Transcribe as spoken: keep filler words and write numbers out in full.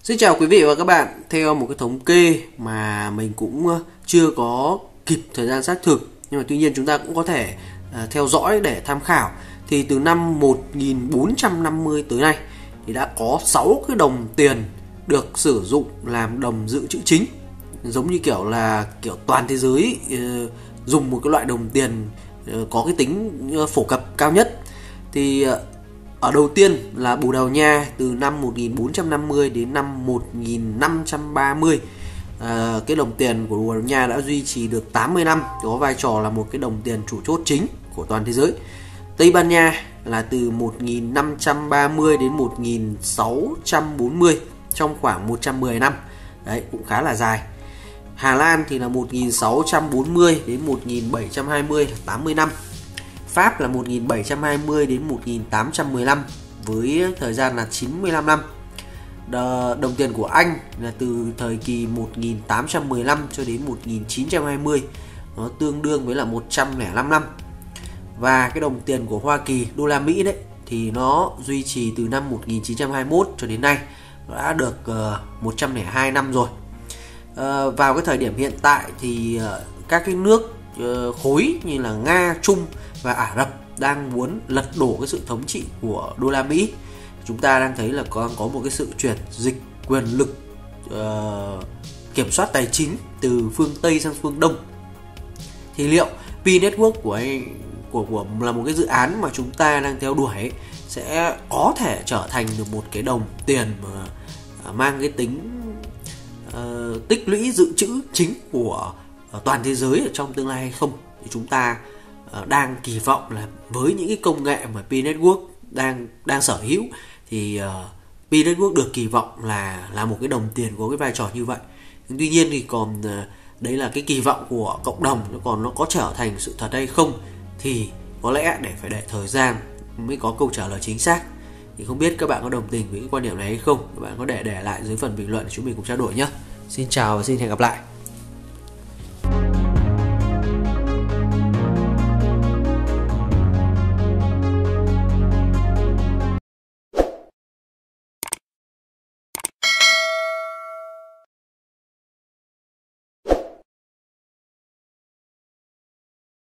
Xin chào quý vị và các bạn. Theo một cái thống kê mà mình cũng chưa có kịp thời gian xác thực, nhưng mà tuy nhiên chúng ta cũng có thể uh, theo dõi để tham khảo. Thì từ năm một nghìn bốn trăm năm mươi tới nay thì đã có sáu cái đồng tiền được sử dụng làm đồng dự trữ chính. Giống như kiểu là kiểu toàn thế giới uh, dùng một cái loại đồng tiền uh, có cái tính uh, phổ cập cao nhất. Thì uh, ở đầu tiên là Bồ Đào Nha từ năm một nghìn bốn trăm năm mươi đến năm một nghìn năm trăm ba mươi. À, cái đồng tiền của Bồ Đào Nha đã duy trì được tám mươi năm, có vai trò là một cái đồng tiền chủ chốt chính của toàn thế giới. Tây Ban Nha là từ một nghìn năm trăm ba mươi đến một nghìn sáu trăm bốn mươi, trong khoảng một trăm mười năm. Đấy, cũng khá là dài. Hà Lan thì là một nghìn sáu trăm bốn mươi đến một nghìn bảy trăm hai mươi, là tám mươi năm. Pháp là một nghìn bảy trăm hai mươi đến một nghìn tám trăm mười lăm với thời gian là chín mươi lăm năm. Đồng tiền của Anh là từ thời kỳ một nghìn tám trăm mười lăm cho đến một nghìn chín trăm hai mươi, nó tương đương với là một trăm lẻ năm năm. Và cái đồng tiền của Hoa Kỳ, đô la Mỹ đấy, thì nó duy trì từ năm một nghìn chín trăm hai mươi mốt cho đến nay, nó đã được uh, một trăm lẻ hai năm rồi. Uh, vào cái thời điểm hiện tại thì uh, các cái nước uh, khối như là Nga, Trung và Ả Rập đang muốn lật đổ cái sự thống trị của đô la Mỹ. Chúng ta đang thấy là có, có một cái sự chuyển dịch quyền lực uh, kiểm soát tài chính từ phương Tây sang phương Đông. Thì liệu P-Network của, của, của là một cái dự án mà chúng ta đang theo đuổi ấy, sẽ có thể trở thành được một cái đồng tiền mà uh, mang cái tính uh, tích lũy dự trữ chính của uh, toàn thế giới ở trong tương lai hay không? Thì chúng ta uh, đang kỳ vọng là với những cái công nghệ mà P-Network đang đang sở hữu thì uh, P-Network được kỳ vọng là là một cái đồng tiền có cái vai trò như vậy. Nhưng tuy nhiên thì còn uh, đấy là cái kỳ vọng của cộng đồng, còn nó có trở thành sự thật hay không thì có lẽ để phải để thời gian mới có câu trả lời chính xác. Thì không biết các bạn có đồng tình với cái quan điểm này hay không? Các bạn có thể để lại dưới phần bình luận để chúng mình cùng trao đổi nhé. Xin chào và xin hẹn gặp lại.